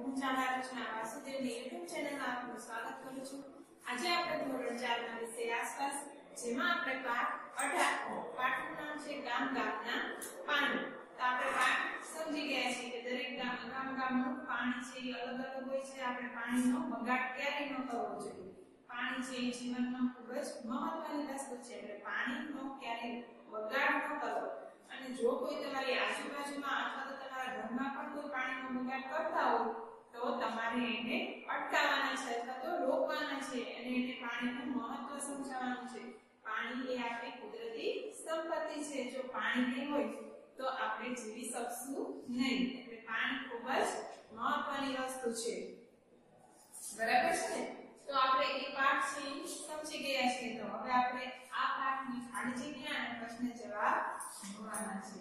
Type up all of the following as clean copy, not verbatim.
હું ચાલા રચના વાસુદેવની YouTube ચેનલમાં આપનું સ્વાગત કરું છું। આજે આપણે ધોરણ 4 ના વિષય આસપાસ જેમાં આપણે પાઠ 18 પાઠનું નામ છે ગામ ગામના પાણી। તો આપણે પાઠ સમજી ગયા છીએ કે દરેક ગામનું પાણી છે એ અલગ અલગ હોય છે। આપણે પાણીનો બગાડ ક્યારેય ન કરવો જોઈએ। પાણી છે એ જીવનમાં ખૂબ જ મહત્વની વસ્તુ છે એટલે પાણીનો ક્યારેય બગાડ ન કરવો। અને જો કોઈ તમારી આજુબાજુમાં અથવા તો તમારા ઘરમાં પણ કોઈ પાણીનો બગાડ કરતા હોય તો તમારે એને અટકાવવાના છે અથવા તો રોકવાના છે અને એને પાણીનું મહત્વ સમજાવવાનું છે। પાણી એ આપણી કુદરતી સંપત્તિ છે। જો પાણી નહીં હોય તો આપણે જીવી શકશું નહીં। એટલે પાણી ખૂબ જ મહત્વની વસ્તુ છે। બરાબર છે ને? તો આપણે એ પાઠ છે સમજી ગયા છીએ। તો હવે આપણે આ પાઠની ખાલી જગ્યા અને પ્રશ્ન જવાબ જોવાના છે।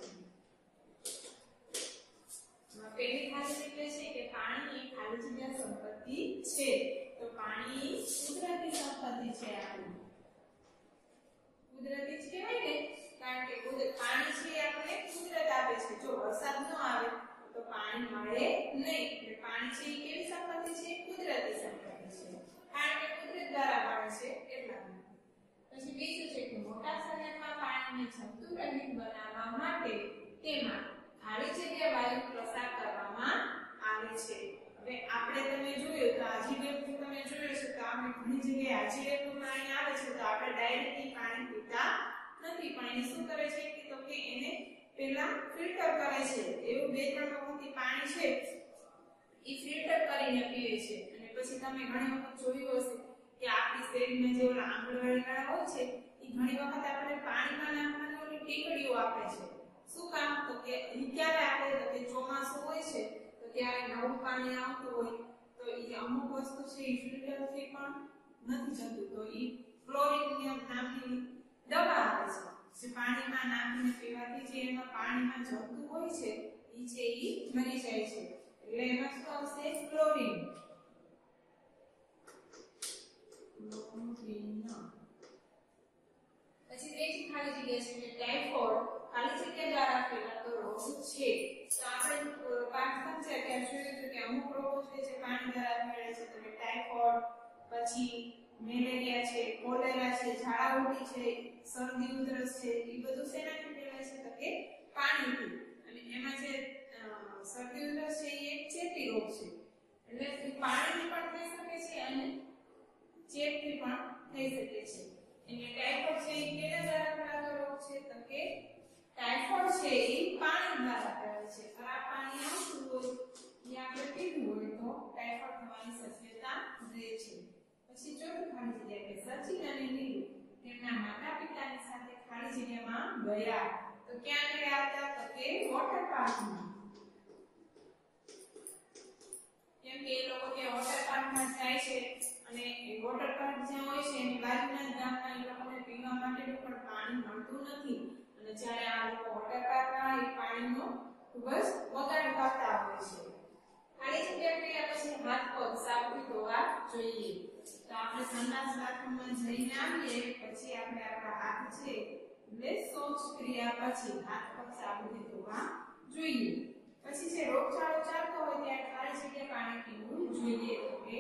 પહેલી ખાલી જગ્યા છે કે પાણી એ ખાલી જગ્યા સંપત્તિ છે। તો પાણી કુદરતી સંપત્તિ છે આપણી। કુદરતી જ કહેવાય ને, કારણ કે પાણી છે આપણે કુદરત આપે છે। જો વરસાદ ન આવે તો પાણી મળે નહીં। એટલે પાણી છે એ કેવી સંપત્તિ છે? કુદરતી સંપત્તિ છે, કારણ કે કુદરત દ્વારા મળે છે એટલા માટે। પછી બીજું છે કે મોટા શહેરમાં પાણીને સંતુલિત બનાવવા માટે તેમાં ખાલી જગ્યા વાયુ પ્રસાર કરવામાં આવે છે। હવે આપણે તમે જોયું તો આજીડેપનું તમે જોયું છે તો આપણે ઘણી જગ્યાએ આજીડેપનું પાણી આવે છે તો આપણે ડાયરેક્ટલી પાણી પીતા નથી, પણ એને શું કરે છે કે તો કે એને પહેલા ફિલ્ટર કરે છે। એવું 2-3 વખતથી પાણી છે એ ફિલ્ટર કરીને પીવે છે। અને પછી તમે ઘણી વખત જોયું હશે કે આપણી શેરીમાં જે ઓલા આંગણવાડી વાળા હોય છે એ ઘણી વખત આપણે પાણીમાં નાખવાની ઓલી ટીકડીઓ આપે છે। શું કામ? તો કે ઈ ક્યારે આપે તો કે ચોમાસું હોય છે તો ત્યારે નવું પાણી આવતું હોય તો એ અમુક વસ્તુ છે એ ફિલ્ટરથી પણ નથી જતું તો એ ક્લોરીન નામની દવા આવે છે જે પાણીમાં નાખીને પીવાથી જે એમાં પાણીમાં જતું હોય છે એ છે એ મરી જાય છે। એટલે એમાં શું આવશે? ક્લોરીન। પછી ત્રીજી ખાલી જગ્યા છે કે ટાઇફોઇડ ખાલી જગ્યા દ્વારા ફેલાતો રોગ છે। તો આપણે પાઠ સમજ્યા કે જોયું કે અમુક રોગો છે જે પાણી દ્વારા ફેલાય છે, તો કે ટાઇફોઇડ, પછી મેલેરિયા છે, કોલેરા છે, ઝાડા ઉલટી છે, શરદી ઉધરસ છે, એ બધું શેનાથી ફેલાય છે? તો કે પાણીથી। અને એમાં જે શરદી ઉધરસ છે એ એક ચેપી રોગ છે, એટલે પાણીથી પણ થઈ શકે છે અને ચેપથી પણ થઈ શકે છે। એટલે ટાઇફોઇડ છે એ કેના દ્વારા ફેલાતો રોગ છે? તો કે ટાઇફોઇડ છે એ પાણી દ્વારા ફેલાય છે। ખરાબ પાણી આવતું હોય એ આપણે પીવું હોય તો ટાઇફોઇડ થવાની શક્યતા રહે છે। પછી ચોથી ખાલી જગ્યા કે સચિન અને નીલુ તેમના માતા પિતાની સાથે ખાલી જગ્યામાં ગયા। તો ક્યાં ગયા હતા? તો કે વોટર પાર્કમાં। કેમ કે એ લોકો કે વોટર પાર્કમાં જાય છે અને એ વોટર પાર્ક જ્યાં હોય છે એની બાજુના જ ગામમાં એ લોકોને પીવા માટેનું પણ પાણી મળતું નથી અને જ્યારે આ લોકો વોટર પાર્કમાં એ પાણીનો ખૂબ જ બગાડ કરતા હોય છે। ખાલી જગ્યા કર્યા પછી હાથ પગ સાબુથી ધોવા જોઈએ। તો આપણે સંડાસ બાથરૂમમાં જઈને આવીએ પછી આપણે આપણા હાથ છે એટલે શૌચ ક્રિયા પછી હાથ પગ સાબુથી ધોવા જોઈએ। પછી જે રોગચાળો ચાલતો હોય ત્યારે ખાલી જગ્યા પાણી પીવું જોઈએ। તો કે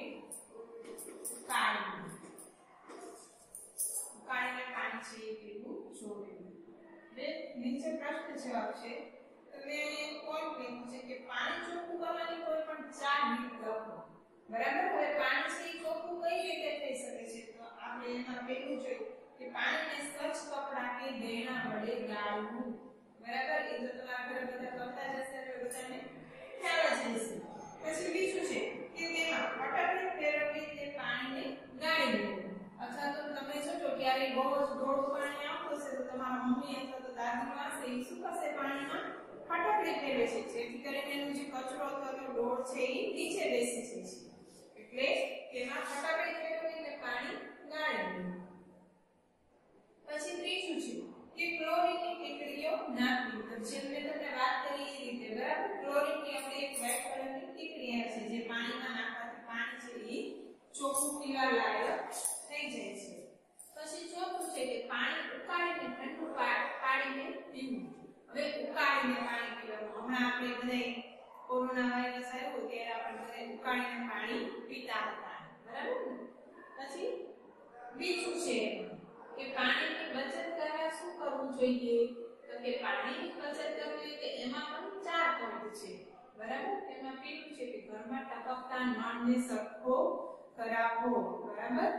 ઉકાળીને પાણી છે એ પીવું જોઈએ। નીચે પ્રશ્ન જવાબ છે તમે કોણ લખ્યું છે કે પાણી ચોખ્ખું કરવાની કોઈ પણ 4 રીત લખો। બરાબર? હવે પાણી છે એ ચોખ્ખું કઈ રીતે થઈ શકે છે? તો આપણે એમાં પહેલું જોયું કે પાણીને સ્વચ્છ કપડા કે ગયણા વડે ગાળવું। બરાબર? એ તો તમારા ઘરે બધા કરતા જ હશે એટલે બધાને ખ્યાલ જ હશે। પછી બીજું છે કે તેમાં ફટાકડી ફેરવવી તે પાણીને ગાળી દેવું। અથવા તો તમે જોજો ક્યારે બહુ જ ડોળું પાણી આવતું હશે તો તમારા મમ્મી અથવા તો દાદીમાં હશે એ શું કરશે? પાણીમાં ફટાકડી ફેરવે છે જેથી કરીને એનો જે કચરો અથવા તો ડોળ છે એ નીચે બેસી જાય છે। એટલે તેમાં ફટાકડી ફેરવીને પાણી ગાળી દેવું। પછી ત્રીજું છે કે ક્લોરીનની ટીકડીઓ નાખવી। તો જેમ મેં તમને વાત કરી એ રીતે, બરાબર? ક્લોરીનની આપણી એક વ્હાઇટ કલરની ટીકડી આવે છે જે પાણીમાં નાખવાથી પાણી છે એ ચોખ્ખું પીવા લાયક થઈ જાય છે। પછી ચોથું છે કે પાણી ઉકાળીને ઠંડુ પાડીને પીવું। હવે ઉકાળીને પાણી પીવાનું હમણાં આપણે બધા કોરોના વાયરસ આવ્યો ત્યારે આપણે બધા ઉકાળીને પાણી પીતા હતા, બરાબર ને? પછી બીજું છે કે પાણીની બચત કરવા શું કરવું જોઈએ? તો કે પાણીની બચત કરવી કે એમાં પણ 4 પોઈન્ટ છે, બરાબર? એમાં પેલું છે કે ઘરમાં ટપકતા નળને સરખો કરાવવો, બરાબર?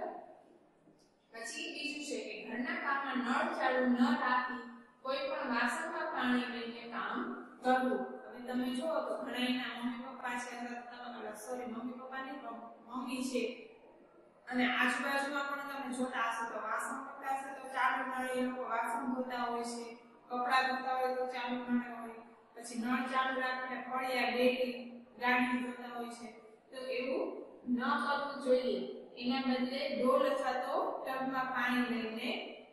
પછી બીજું છે કે ઘરના કામમાં નળ ચાલુ ન રાખી કોઈ પણ વાસણમાં પાણી લઈને કામ કરવું. હવે તમે જુઓ તો ઘણાના મમ્મી પપ્પા છે, મમ્મી પપ્પા નહીં પણ મમ્મી છે, અને આજુબાજુમાં પણ તમે જોતા હશો તો વાસણ કરતા હશો તો ચાલુ નળે એ લોકો વાસણ ધોતા હોય છે, કપડાં ધોતા હોય તો ચાલુ નળે હોય, પછી નળ ચાલુ રાખીને ફળિયા ડેલી ગાડી ધોતા હોય છે. તો એવું ન કરવું જોઈએ. એના બદલે ડોલ અથવા તો ટબમાં પાણી લઈને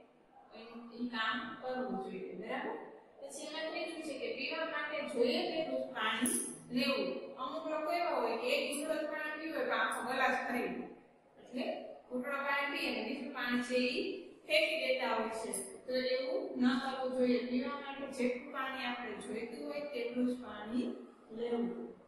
એ કામ કરવું જોઈએ, બરાબર? પછી એમાં ત્રીજું છે કે પીવા માટે જોઈએ તેટલું પાણી લેવું. અમુક લોકો એવા હોય કે એક ઘૂંટડો પાણી પીવે તો આખો ગ્લાસ ભરી લે, એટલે ઘૂંટડો પાણી પીએ ને બીજું પાણી છે એ ફેંકી દેતા હોય છે. તો એવું ન કરવું જોઈએ. પીવા માટે જેટલું પાણી આપણે જોઈતું હોય તેટલું જ પાણી લેવું.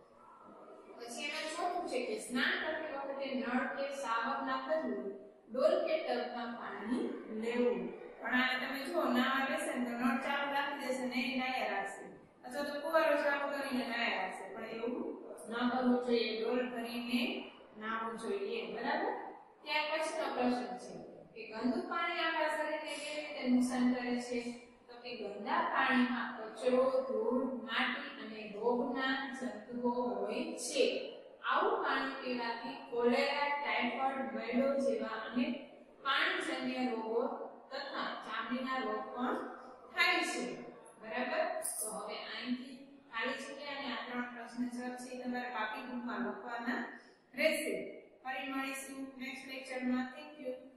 પછી એમાં ચોથું છે કે સ્નાન કરતી વખતે નળ કે શાવરના બદલે ડોલ કે ટબમાં પાણી લેવું. પણ તમે જો નાવા બેસે ને તો નળ ચાલુ રાખી દેશે ને એ નાયા રાખશે, અથવા તો ફુવારો ચાલુ કરીને નાયા રાખશે, પણ એવું ન કરવું જોઈએ. ડોલ ભરીને નાવું જોઈએ, બરાબર? ત્યાર પછીનો પ્રશ્ન છે કે ગંદુ પાણી આપણા શરીરને કેવી રીતે નુકસાન કરે છે? તો કે ગંદા પાણીમાં કચરો, ધૂળ, માટી અને રોગના જંતુઓ હોય છે. આવું પાણી પીવાથી કોલેરા, ટાઇફોઇડ, મેડો જેવા અનેક પાણીજન્ય રોગો તથા ચામડીના રોગ પણ થાય છે, બરાબર? તો હવે અહીંથી ખાલી જગ્યા અને આ 3 પ્રશ્ન છે તમારે પાકી બુકમાં લખવાના રહેશે. ફરી મળીશું નેક્સ્ટ લેક્ચરમાં. Thank you.